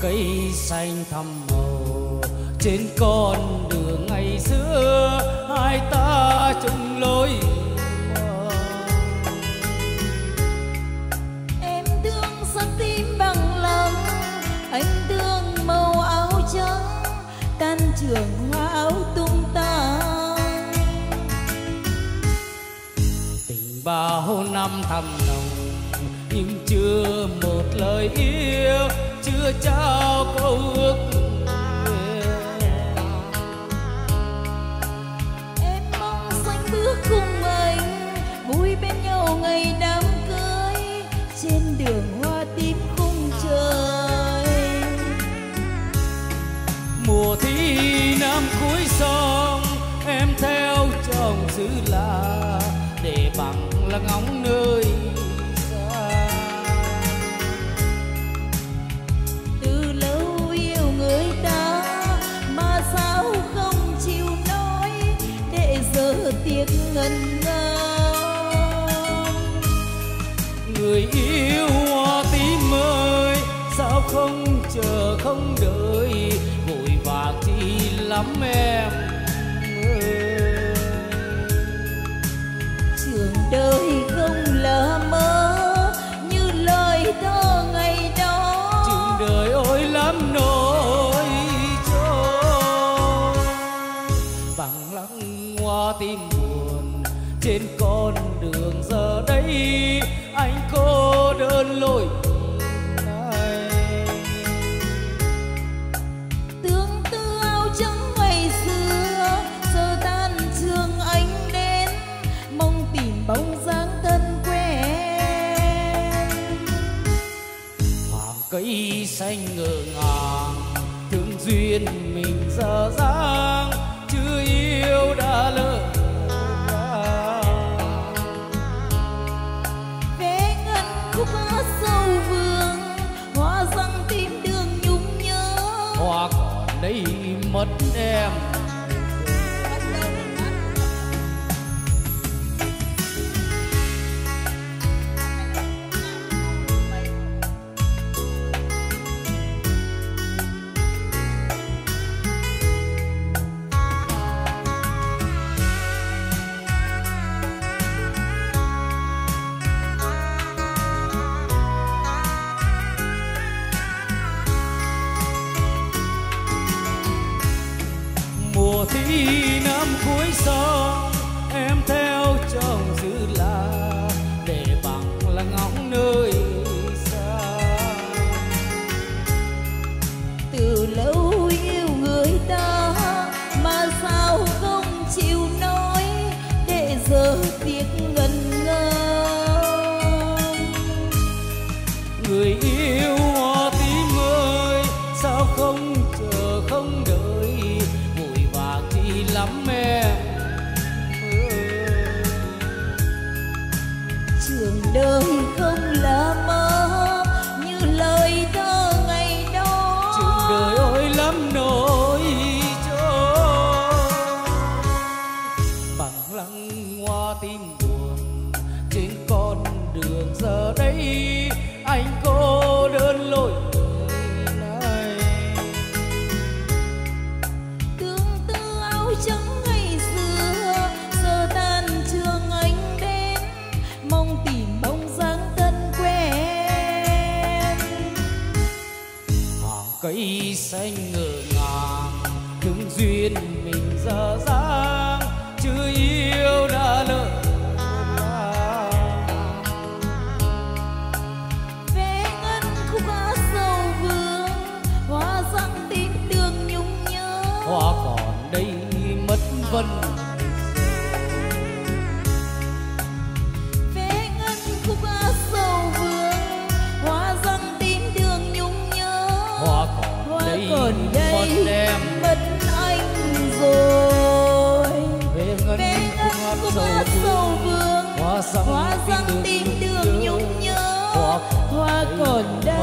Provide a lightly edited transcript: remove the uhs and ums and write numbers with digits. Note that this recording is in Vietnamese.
cây xanh thăm màu trên con đường ngày xưa, hai ta chung lối mòn. Em thương xanh tím bằng lòng, anh thương màu áo trắng, tan trường hoa áo tung tàn. Tình bao năm thầm nồng nhưng chưa một lời yêu, chưa trao câu ước nguyện. Em mong xanh bước cùng anh, vui bên nhau ngày đám cưới, trên đường hoa tím khung trời. Mùa thi năm cuối sông, em theo chồng xứ lạ để bằng là ngóng nơi xa. Từ lâu yêu người ta mà sao không chịu nói, để giờ tiếc ngần ngơ. Người yêu hoa tím ơi, sao không chờ không đợi, vội vàng chi lắm em ơi. Trường đời không là mơ như lời thơ ngày đó, Trường đời ôi lắm nỗi trôi. Bằng lăng hoa tim buồn trên con đường giờ đây, anh cô đơn lối này. tương tư áo trắng ngày xưa, giờ tan trường anh đến, mong tìm bóng dáng thân quen. Hàng cây xanh ngỡ ngàng, thương duyên mình dở dang, chưa yêu đã lỡ dàng. Vé ngân khúc hát sâu vương, hoa răng tim đường nhung nhớ. Hoa còn đây mất em. Mùa thi năm cuối sông, em theo chồng xứ lạ để bằng là ngóng nơi xa. Từ lâu yêu người ta mà sao không chịu nói, để giờ tiếc ngần ngơ. Người yêu hoa tím ơi, sao không chờ không đợi, vội vàng chi lắm em ơi. Trường đời không là mơ như lời thơ ngày đó, Trường đời ôi lắm nỗi trôi. Bằng lăng hoa tim buồn trên con đường giờ đây, anh cô đơn lối này. tương tư áo trắng ngày xưa, giờ tan trường anh đến, mong tìm bóng dáng thân quen. Hàng cây xanh ngỡ ngàng, thương duyên mình dở dang, chưa yêu đã lỡ dàng. Vé ngân khúc hát sâu vương, hoa răng tim đường nhung nhớ. Hoa còn đây mất vân. Vé ngân khúc hát sâu vương, hoa răng tim đường nhung nhớ. Hoa còn Hoa đây còn mất đây em. mất anh rồi. Về ngân Vé ngân khúc khúc hát hát sâu sâu vương, Hoa hoa răng tim đường nhung nhớ. Hoa Hoa còn đây